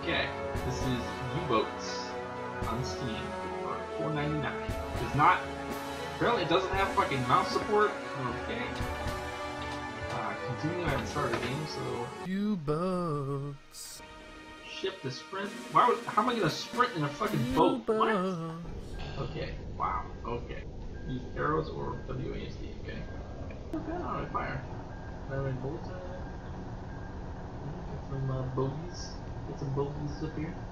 Okay, this is U-Boats on Steam for $4.99. It's not. Apparently, it doesn't have fucking mouse support. Okay. Continue. I haven't started the game, so. U-Boats. Shift to sprint. Why would? How am I gonna sprint in a fucking boat? What? Okay. Wow. Okay. Use arrows or WASD. Okay. Okay. Alright, fire. Fire and bullets. Get some bogeys. Get some bogeys up here.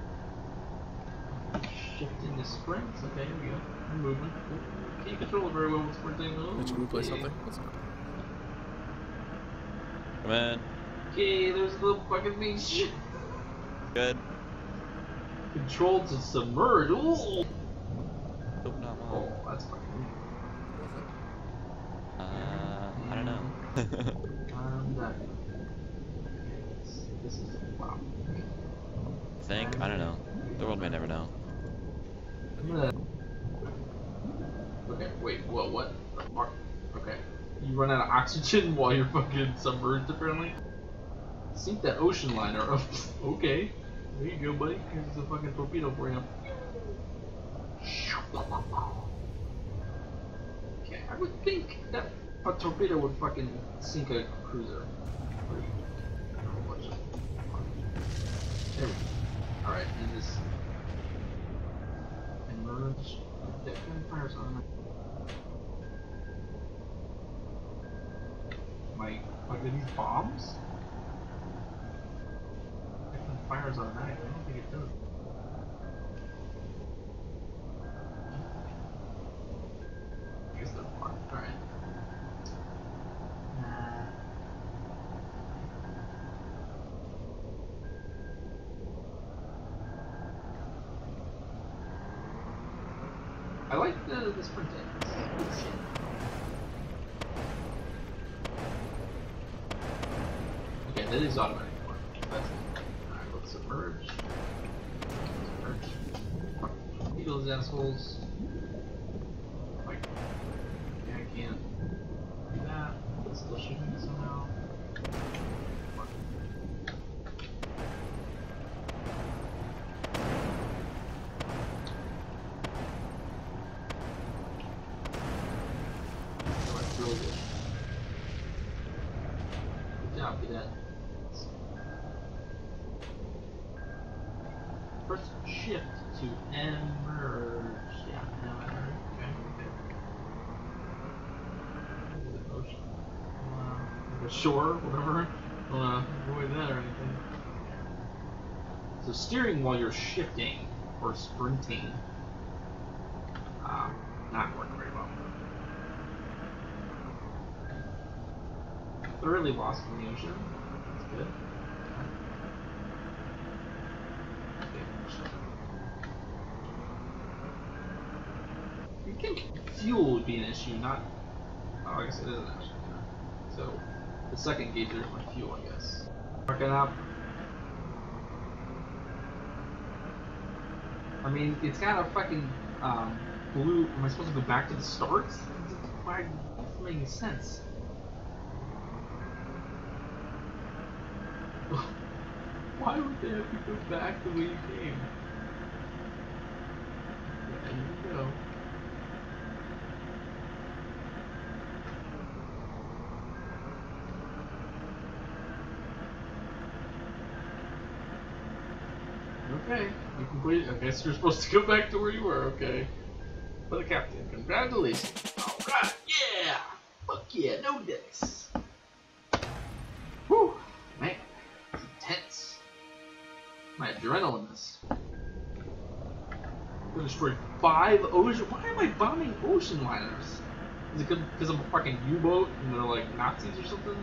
Shift into sprints. Okay, here we go. I'm moving. Ooh, can't control it very well with sprinting though. Should we play something? Let's go. Come in. Okay, there's a little fucking beach. Good. Controlled to submerge. Ooh. Oh, not mine. Oh, that's fucking weird. I don't know. That. This is wow. Think? I don't know. The world may never know. I'm gonna. Okay, wait, what? Okay. You run out of oxygen while you're fucking submerged, apparently? Sink that ocean liner up. Okay. There you go, buddy. Here's a fucking torpedo for you. Okay, I would think that a torpedo would fucking sink a cruiser. There we go. Alright, and this. Emerge. That kind of fires on. Like, are these bombs? That kind of fires automatically. I don't think it does. I guess they're blocked. Alright. I like the sprinting. Good shit. Okay, that is automatic. That's it. Alright, let's submerge. Submerge. Eat those assholes. Like, yeah, I can't do that. It's still shooting somehow. Really good. Good job, cadet. First shift to emerge. Yeah, emerge. Okay. The ocean. The shore, whatever. Don't wanna avoid that or anything. So steering while you're shifting or sprinting, not working very well. Thoroughly lost in the ocean. That's good. Okay. You'd think fuel would be an issue, not. Oh, I guess it is an issue. So, the second gauge there's my fuel, I guess. Marking up. I mean, it's got a fucking blue. Am I supposed to go back to the start? Why doesn't make any sense? Why would they have to go back the way you came? Yeah, here you go. Okay, you completed. I guess you're supposed to go back to where you were. Okay. For the captain, congratulations. Alright, yeah! Fuck yeah, no dice. Whew, man, it's intense. My adrenaline is. We destroyed 5 ocean. Why am I bombing ocean liners? Is it because I'm a fucking U-boat and they're like Nazis or something?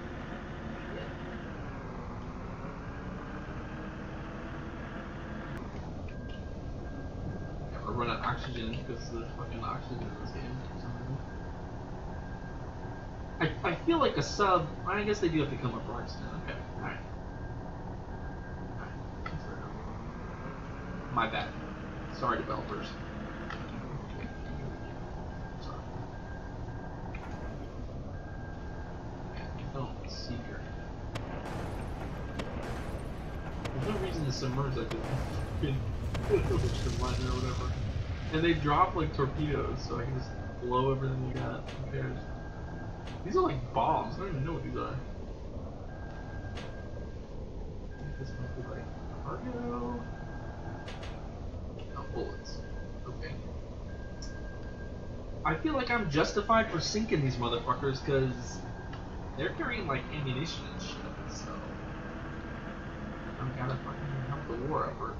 We're running oxygen because there's fucking oxygen in this game for some reason. I feel like a sub. I guess they do have to come up for oxygen. Okay, alright. Alright, fair enough. My bad. Sorry, developers. Sorry. Oh, Seeker. There's no reason the submerged like a ocean liner or whatever. And they drop like torpedoes, so I can just blow everything you got. Who cares? These are like bombs. I don't even know what these are. I think this might be like cargo. Oh, bullets. Okay. I feel like I'm justified for sinking these motherfuckers because they're carrying like ammunition and shit, so I'm gotta fucking help the war effort.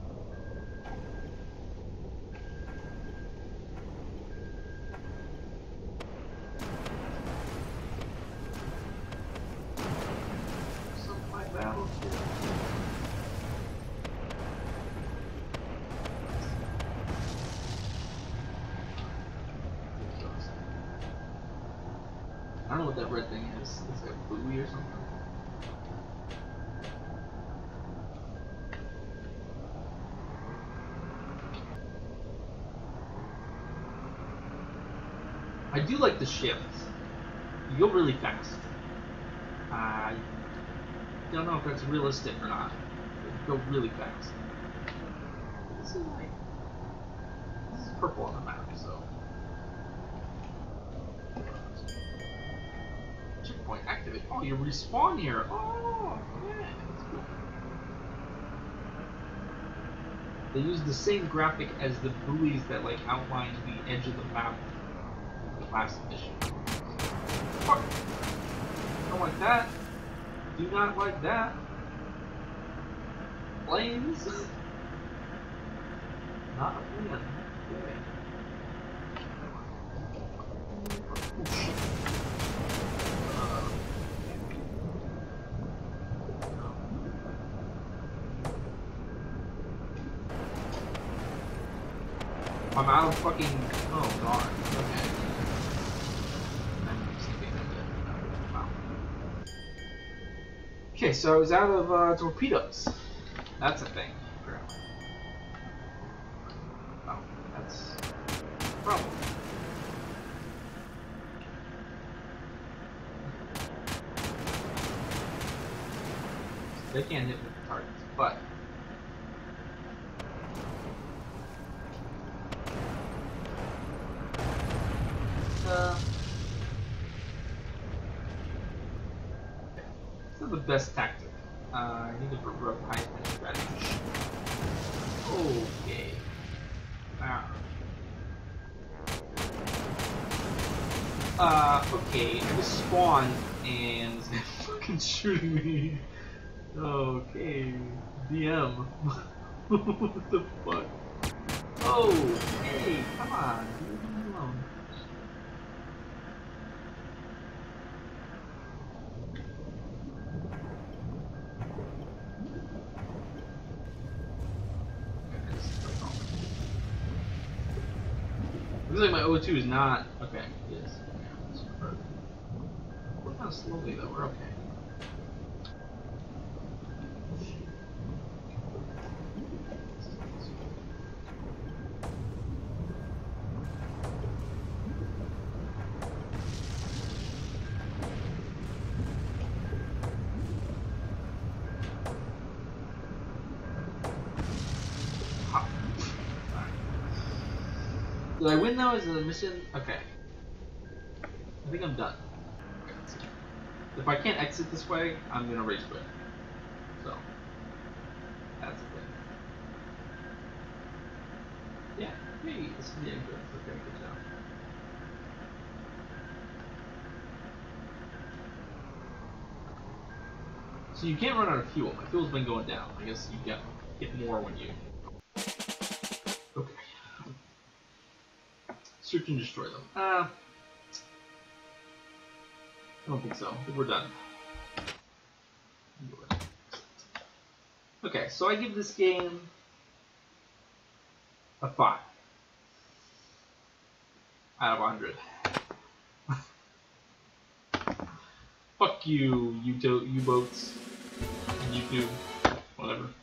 Some of my battles here. I don't know what that red thing is. Is it a buoy or something? I do like the shift. You go really fast. I don't know if that's realistic or not. You go really fast. This is purple on the map, so. Checkpoint activate. Oh, you respawn here. Oh, yeah, that's cool. They use the same graphic as the buoys that like outline the edge of the map in the last mission. Fuck! Don't like that. Do not like that. Planes? Not a fan. Okay. Oh shit. I'm out of fucking. Oh god. Okay. I'm skipping a bit. Wow. Okay, so I was out of torpedoes. That's a thing. Oh, that's a problem. They can't hit with the targets, but. This is the best tactic. I need to provoke Heisman strategy. Okay. Okay, I just spawned and it's fucking shooting me. Okay. DM. What the fuck? Oh, hey, come on, leave me alone. Looks like my O2 is not. Okay, it is. We're kind of slowly though, we're okay. Did I win now? Is the mission? Okay. I think I'm done. Okay, let's see. If I can't exit this way, I'm gonna rage quit. So, that's the thing. Yeah, hey, this is the entrance. Okay, good job. So you can't run out of fuel. My fuel's been going down. I guess you get more when you. Okay. Search and destroy them. I don't think so. I think we're done. Okay, so I give this game a 5 out of 100. Fuck you, U-boats, YouTube, whatever.